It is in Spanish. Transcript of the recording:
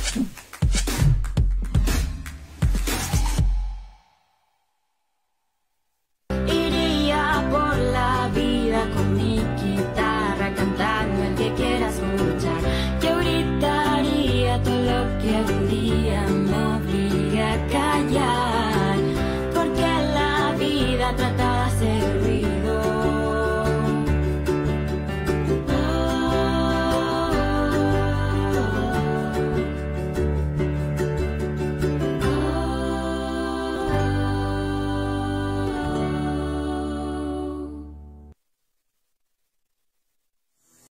Iría por la vida con mi guitarra cantando el que quiera escuchar. Yo gritaría todo lo que algún día me obliga a callar, porque la vida trata